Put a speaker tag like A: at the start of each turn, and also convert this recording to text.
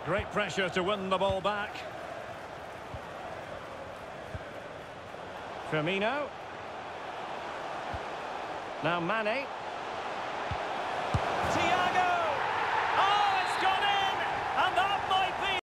A: Great pressure to win the ball back. Firmino. Now Mane.